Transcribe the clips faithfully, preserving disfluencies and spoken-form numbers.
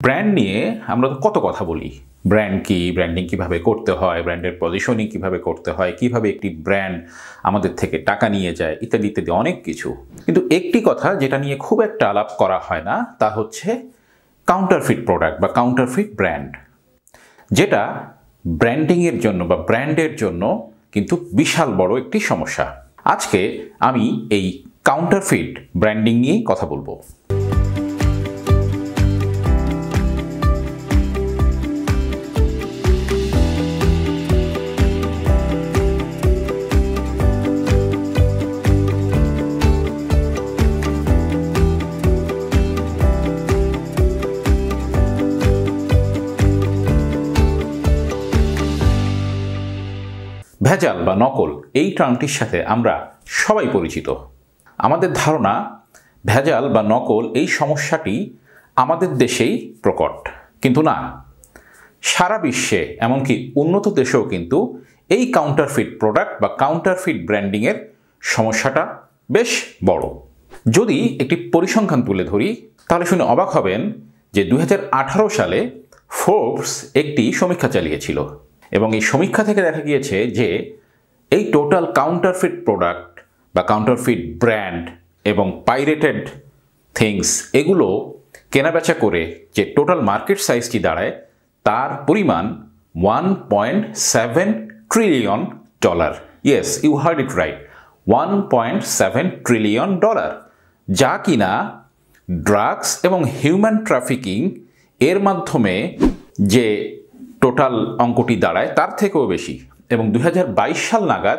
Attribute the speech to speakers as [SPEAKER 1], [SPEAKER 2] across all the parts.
[SPEAKER 1] Brand নিয়ে আমরা তো কত কথা বলি। ব্র্যান্ড কি, ব্র্যান্ডিং কিভাবে করতে হয়, ব্র্যান্ডের পজিশনিং কিভাবে করতে হয়, কিভাবে একটি ব্র্যান্ড আমাদের থেকে টাকা নিয়ে যায়, ইত্যাদি ইত্যাদি অনেক কিছু। কিন্তু একটি কথা যেটা নিয়ে খুব একটা আলাপ করা হয় না, তা হচ্ছে কাউন্টারফিট প্রোডাক্ট বা কাউন্টারফিট ব্র্যান্ড, যেটা ব্র্যান্ডিংয়ের জন্য বা ব্র্যান্ডের জন্য কিন্তু বিশাল বড় একটি সমস্যা। আজকে আমি এই কাউন্টারফিট ব্র্যান্ডিং নিয়েই কথা বলবো। ভেজাল বা নকল এই টার্মটির সাথে আমরা সবাই পরিচিত। আমাদের ধারণা ভেজাল বা নকল এই সমস্যাটি আমাদের দেশেই প্রকট, কিন্তু না, সারা বিশ্বে এমনকি উন্নত দেশেও কিন্তু এই কাউন্টারফিট প্রোডাক্ট বা কাউন্টারফিট ব্র্যান্ডিংয়ের সমস্যাটা বেশ বড়। যদি একটি পরিসংখ্যান তুলে ধরি তাহলে শুনে অবাক হবেন যে দুই হাজার আঠারো সালে ফোর্বস একটি সমীক্ষা চালিয়েছিল এবং এই সমীক্ষা থেকে দেখা গিয়েছে যে এই টোটাল কাউন্টারফিট প্রোডাক্ট বা কাউন্টারফিট ব্র্যান্ড এবং পাইরেটেড থিংস এগুলো কেনাবেচা করে যে টোটাল মার্কেট সাইজটি দাঁড়ায় তার পরিমাণ one point seven trillion dollar. Yes, you heard it right, one point seven trillion dollar, যা কিনা ড্রাগস এবং হিউম্যান ট্রাফিকিং এর মাধ্যমে যে টোটাল অঙ্কটি দাঁড়ায় তার থেকেও বেশি। এবং দুই হাজার বাইশ সাল নাগাদ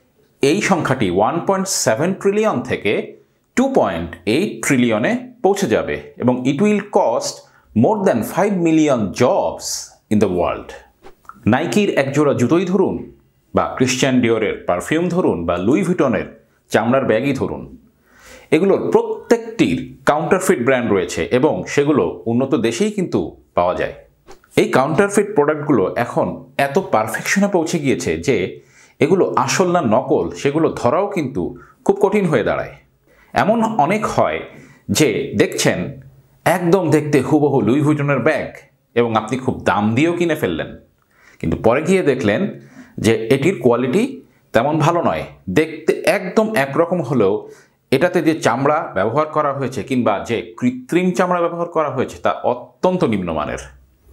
[SPEAKER 1] এই সংখ্যাটি ওয়ান পয়েন্ট সেভেন ট্রিলিয়ন থেকে টু পয়েন্ট এইট ট্রিলিয়নে পৌঁছে যাবে এবং it will cost more than five million jobs in the world. নাইকির একজোড়া জুতোই ধরুন, বা ক্রিশ্চিয়ান ডিওরের পারফিউম ধরুন, বা লুই ভিটনের চামড়ার ব্যাগই ধরুন, এগুলোর প্রত্যেকটির কাউন্টারফিট ব্র্যান্ড রয়েছে এবং সেগুলো উন্নত দেশেই কিন্তু পাওয়া যায়। এই কাউন্টারফিট প্রোডাক্টগুলো এখন এত পারফেকশনে পৌঁছে গিয়েছে যে এগুলো আসল না নকল সেগুলো ধরাও কিন্তু খুব কঠিন হয়ে দাঁড়ায়। এমন অনেক হয় যে দেখছেন একদম দেখতে হুবহু লুই ভিটনের ব্যাগ এবং আপনি খুব দাম দিয়েও কিনে ফেললেন, কিন্তু পরে গিয়ে দেখলেন যে এটির কোয়ালিটি তেমন ভালো নয়। দেখতে একদম একরকম হলেও এটাতে যে চামড়া ব্যবহার করা হয়েছে কিংবা যে কৃত্রিম চামড়া ব্যবহার করা হয়েছে তা অত্যন্ত নিম্নমানের।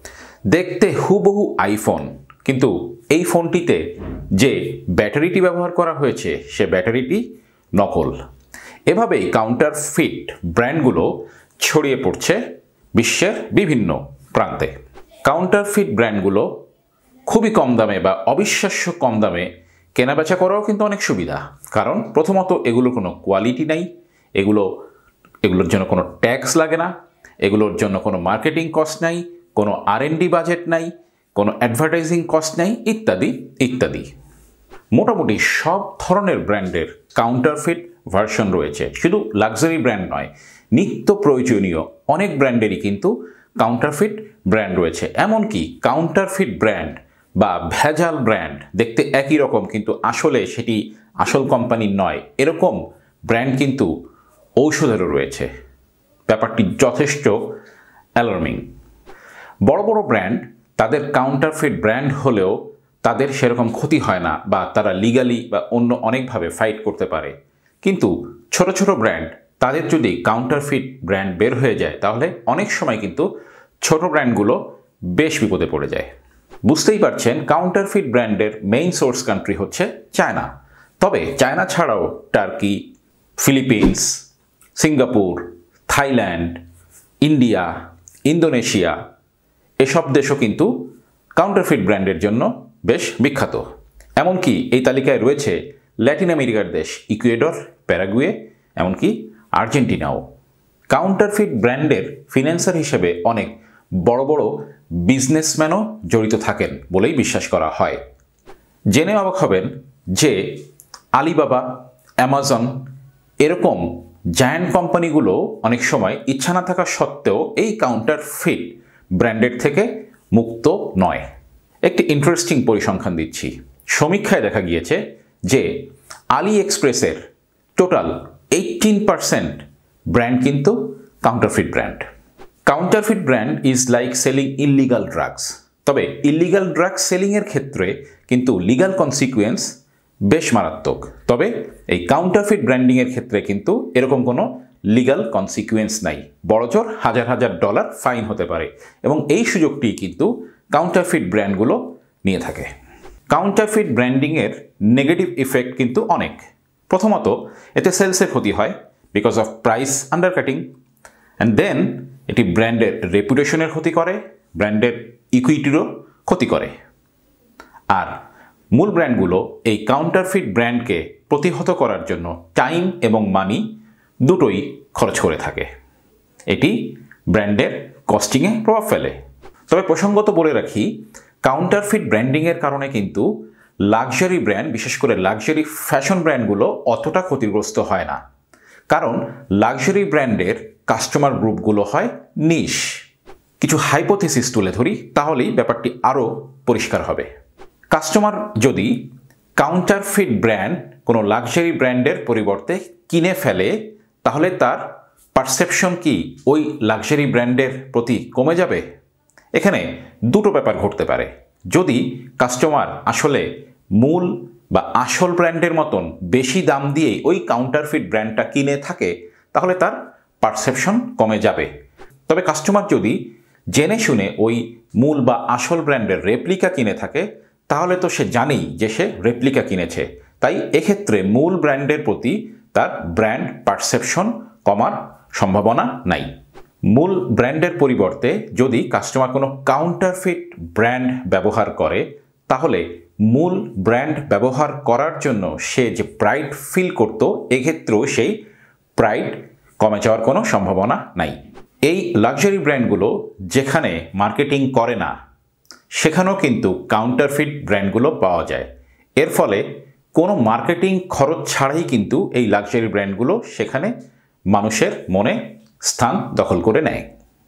[SPEAKER 1] দেখতে হুবহু আইফোন, কিন্তু এই ফোনটিতে যে ব্যাটারিটি ব্যবহার করা হয়েছে সে ব্যাটারিটি নকল। এভাবেই কাউন্টারফিট ব্র্যান্ডগুলো ছড়িয়ে পড়ছে বিশ্বের বিভিন্ন প্রান্তে। কাউন্টারফিট ব্র্যান্ডগুলো খুবই কম দামে বা অবিশ্বাস্য কম দামে কেনাবেচা করাও কিন্তু অনেক সুবিধা, কারণ প্রথমত এগুলোর কোনো কোয়ালিটি নাই, এগুলো এগুলোর জন্য কোনো ট্যাক্স লাগে না, এগুলোর জন্য কোনো মার্কেটিং কস্ট নাই, কোনো আর এন ডি বাজেট নাই, কোনো অ্যাডভার্টাইজিং কস্ট নাই, ইত্যাদি ইত্যাদি। মোটামুটি সব ধরনের ব্র্যান্ডের কাউন্টারফিট ভার্সন রয়েছে, শুধু লাক্সারি ব্র্যান্ড নয়, নিত্য প্রয়োজনীয় অনেক ব্র্যান্ডেরই কিন্তু কাউন্টারফিট ব্র্যান্ড রয়েছে। এমনকি কাউন্টারফিট ব্র্যান্ড বা ভেজাল ব্র্যান্ড দেখতে একই রকম কিন্তু আসলে সেটি আসল কোম্পানির নয়, এরকম ব্র্যান্ড কিন্তু ঔষধেরও রয়েছে। ব্যাপারটি যথেষ্ট অ্যালার্মিং। বড় বড় ব্র্যান্ড তাদের কাউন্টারফিট ব্র্যান্ড হলেও তাদের সেরকম ক্ষতি হয় না বা তারা লিগালি বা অন্য অনেকভাবে ফাইট করতে পারে, কিন্তু ছোট ছোট ব্র্যান্ড তাদের যদি কাউন্টারফিট ব্র্যান্ড বের হয়ে যায় তাহলে অনেক সময় কিন্তু ছোট ব্র্যান্ডগুলো বেশ বিপদে পড়ে যায়। বুঝতেই পারছেন কাউন্টারফিট ব্র্যান্ডের মেইন সোর্স কান্ট্রি হচ্ছে চায়না। তবে চায়না ছাড়াও Turkey, Philippines, Singapore, Thailand, India, Indonesia এসব দেশও কিন্তু কাউন্টারফিট ব্র্যান্ডের জন্য বেশ বিখ্যাত। এমনকি এই তালিকায় রয়েছে ল্যাটিন আমেরিকার দেশ ইকুয়েডর, প্যারাগুয়ে, এমনকি আর্জেন্টিনাও। কাউন্টারফিট ব্র্যান্ডের ফিন্যান্সার হিসেবে অনেক বড় বড় বিজনেসম্যানও জড়িত থাকেন বলেই বিশ্বাস করা হয়। জেনে অবাক হবেন যে আলিবাবা, অ্যামাজন এরকম জায়ান্ট কোম্পানিগুলো অনেক সময় ইচ্ছা না থাকা সত্ত্বেও এই কাউন্টারফিট ব্র্যান্ডের থেকে মুক্ত নয়। একটি ইন্টারেস্টিং পরিসংখ্যান দিচ্ছি। সমীক্ষায় দেখা গিয়েছে যে আলি এক্সপ্রেসের টোটাল এইটিন পার্সেন্ট ব্র্যান্ড কিন্তু counterfeit brand. Counterfeit brand is like selling illegal drugs. তবে ইললিগাল ড্রাগস সেলিংয়ের ক্ষেত্রে কিন্তু লিগাল কনসিকুয়েন্স বেশ মারাত্মক। তবে এই কাউন্টারফিট ব্র্যান্ডিংয়ের ক্ষেত্রে কিন্তু এরকম কোনো লিগাল কনসিকুয়েন্স নাই, বড়জোর হাজার হাজার ডলার ফাইন হতে পারে, এবং এই সুযোগটি কিন্তু কাউন্টারফিট ব্র্যান্ডগুলো নিয়ে থাকে। কাউন্টারফিট ব্র্যান্ডিংয়ের নেগেটিভ ইফেক্ট কিন্তু অনেক। প্রথমত, এতে সেলসের ক্ষতি হয় because of price undercutting, and then এটি ব্র্যান্ডের রেপুটেশনের ক্ষতি করে, ব্র্যান্ডের ইকুইটিরও ক্ষতি করে। আর মূল ব্র্যান্ডগুলো এই কাউন্টারফিট ব্র্যান্ডকে প্রতিহত করার জন্য টাইম এবং মানি দুটোই খরচ করে থাকে। এটি ব্র্যান্ডের কস্টিংয়ে প্রভাব ফেলে। তবে প্রসঙ্গত বলে রাখি, কাউন্টারফিট ব্র্যান্ডিংয়ের কারণে কিন্তু লাক্সারি ব্র্যান্ড, বিশেষ করে লাক্সারি ফ্যাশন ব্র্যান্ডগুলো অতটা ক্ষতিগ্রস্ত হয় না, কারণ লাক্সারি ব্র্যান্ডের কাস্টমার গ্রুপগুলো হয় নিশ। কিছু হাইপোথিসিস তুলে ধরি, তাহলেই ব্যাপারটি আরও পরিষ্কার হবে। কাস্টমার যদি কাউন্টারফিট ব্র্যান্ড কোনো লাক্সারি ব্র্যান্ডের পরিবর্তে কিনে ফেলে, তাহলে তার পারসেপশন কি ওই লাক্সারি ব্র্যান্ডের প্রতি কমে যাবে? এখানে দুটো ব্যাপার ঘটতে পারে। যদি কাস্টমার আসলে মূল বা আসল ব্র্যান্ডের মতন বেশি দাম দিয়েই ওই কাউন্টারফিট ব্র্যান্ডটা কিনে থাকে, তাহলে তার পারসেপশন কমে যাবে। তবে কাস্টমার যদি জেনে শুনে ওই মূল বা আসল ব্র্যান্ডের রেপ্লিকা কিনে থাকে, তাহলে তো সে জানেই যে সে রেপ্লিকা কিনেছে। তাই এক্ষেত্রে মূল ব্র্যান্ডের প্রতি তার ব্র্যান্ড পারসেপশন কমার সম্ভাবনা নাই। মূল ব্র্যান্ডের পরিবর্তে যদি কাস্টমার কোনো কাউন্টারফিট ব্র্যান্ড ব্যবহার করে, তাহলে মূল ব্র্যান্ড ব্যবহার করার জন্য সে যে প্রাইড ফিল করত, এক্ষেত্রেও সেই প্রাইড কমে যাওয়ার কোনো সম্ভাবনা নাই। এই লাক্সারি ব্র্যান্ডগুলো যেখানে মার্কেটিং করে না, সেখানেও কিন্তু কাউন্টারফিট ব্র্যান্ডগুলো পাওয়া যায়। এর ফলে কোনো মার্কেটিং খরচ ছাড়াই কিন্তু এই লাক্সারি ব্র্যান্ডগুলো সেখানে মানুষের মনে স্থান দখল করে নেয়।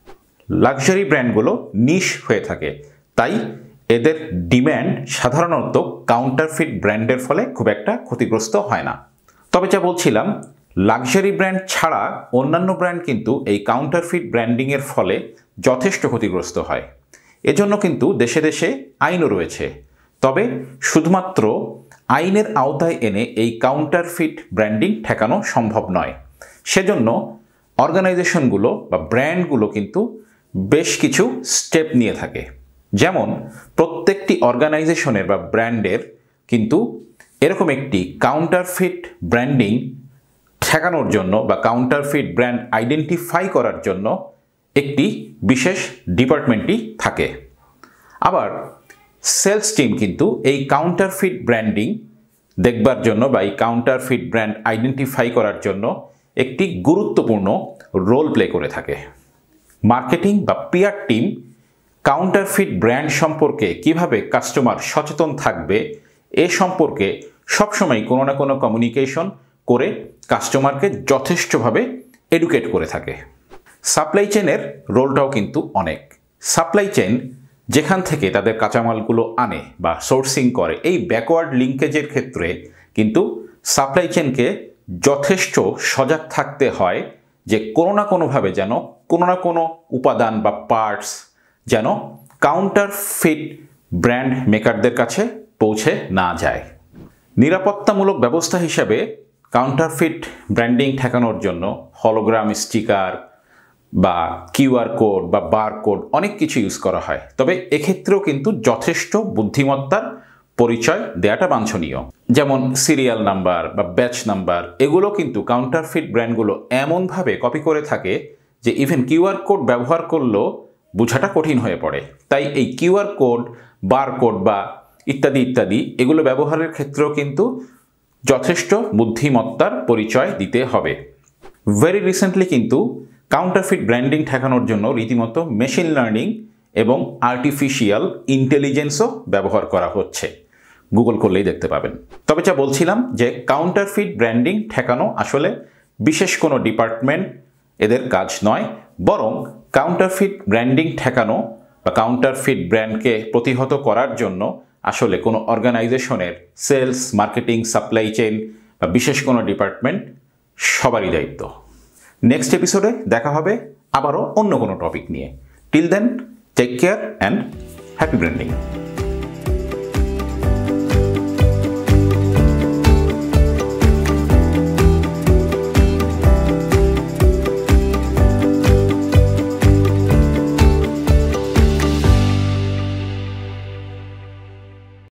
[SPEAKER 1] লাক্সারি ব্র্যান্ডগুলো নিশ হয়ে থাকে, তাই এদের ডিম্যান্ড সাধারণত কাউন্টারফিট ব্র্যান্ডের ফলে খুব একটা ক্ষতিগ্রস্ত হয় না। তবে যা বলছিলাম, লাক্সারি ব্র্যান্ড ছাড়া অন্যান্য ব্র্যান্ড কিন্তু এই কাউন্টারফিট ব্র্যান্ডিংয়ের ফলে যথেষ্ট ক্ষতিগ্রস্ত হয়। এজন্য কিন্তু দেশে দেশে আইনও রয়েছে। তবে শুধুমাত্র আইনের আওতায় এনে এই কাউন্টারফিট ব্র্যান্ডিং ঠেকানো সম্ভব নয়। সেজন্য অর্গানাইজেশনগুলো বা ব্র্যান্ডগুলো কিন্তু বেশ কিছু স্টেপ নিয়ে থাকে। যেমন প্রত্যেকটি অর্গানাইজেশনের বা ব্র্যান্ডের কিন্তু এরকম একটি কাউন্টারফিট ব্র্যান্ডিং ঠেকানোর জন্য বা কাউন্টারফিট ব্র্যান্ড আইডেন্টিফাই করার জন্য একটি বিশেষ ডিপার্টমেন্টই থাকে। আবার সেলস টিম কিন্তু এই কাউন্টারফিট ব্র্যান্ডিং দেখবার জন্য বা এই কাউন্টারফিট ব্র্যান্ড আইডেন্টিফাই করার জন্য একটি গুরুত্বপূর্ণ রোল প্লে করে থাকে। মার্কেটিং বা পিআর টিম কাউন্টারফিট ব্র্যান্ড সম্পর্কে কিভাবে কাস্টমার সচেতন থাকবে এ সম্পর্কে সবসময় কোনো না কোনো কমিউনিকেশন করে কাস্টমারকে যথেষ্টভাবে এডুকেট করে থাকে। সাপ্লাই চেনের রোলটাও কিন্তু অনেক। সাপ্লাই চেন যেখান থেকে তাদের কাঁচামালগুলো আনে বা সোর্সিং করে, এই ব্যাকওয়ার্ড লিঙ্কেজের ক্ষেত্রে কিন্তু সাপ্লাই চেনকে যথেষ্ট সজাগ থাকতে হয় যে কোনো না কোনোভাবে যেন কোনো না কোনো উপাদান বা পার্টস যেন কাউন্টারফিট ব্র্যান্ড মেকারদের কাছে পৌঁছে না যায়। নিরাপত্তামূলক ব্যবস্থা হিসাবে কাউন্টারফিট ব্র্যান্ডিং ঠেকানোর জন্য হলোগ্রাম স্টিকার বা কিউআর কোড বা বার কোড অনেক কিছু ইউজ করা হয়। তবে এক্ষেত্রেও কিন্তু যথেষ্ট বুদ্ধিমত্তার পরিচয় দেওয়াটা বাঞ্ছনীয়। যেমন সিরিয়াল নাম্বার বা ব্যাচ নাম্বার, এগুলো কিন্তু কাউন্টারফিট ব্র্যান্ডগুলো এমনভাবে কপি করে থাকে যে ইভেন কিউআর কোড ব্যবহার করলেও বোঝাটা কঠিন হয়ে পড়ে। তাই এই কিউআর কোড, বার কোড বা ইত্যাদি ইত্যাদি এগুলো ব্যবহারের ক্ষেত্রেও কিন্তু যথেষ্ট বুদ্ধিমত্তার পরিচয় দিতে হবে। ভেরি রিসেন্টলি কিন্তু কাউন্টারফিট ব্র্যান্ডিং ঠেকানোর জন্য রীতিমতো মেশিন লার্নিং এবং আর্টিফিশিয়াল ইন্টেলিজেন্সও ব্যবহার করা হচ্ছে। গুগল করলেই দেখতে পাবেন। তবে যা বলছিলাম যে কাউন্টারফিট ব্র্যান্ডিং ঠেকানো আসলে বিশেষ কোনো ডিপার্টমেন্ট এদের কাজ নয়, বরং কাউন্টারফিট ব্র্যান্ডিং ঠেকানো বা কাউন্টারফিট ব্র্যান্ডকে প্রতিহত করার জন্য আসলে কোনো অর্গানাইজেশনের সেলস, মার্কেটিং, সাপ্লাই চেইন বা বিশেষ কোনো ডিপার্টমেন্ট সবারই দায়িত্ব। নেক্সট এপিসোডে দেখা হবে আবারও অন্য কোনো টপিক নিয়ে। Till then, take care and happy branding.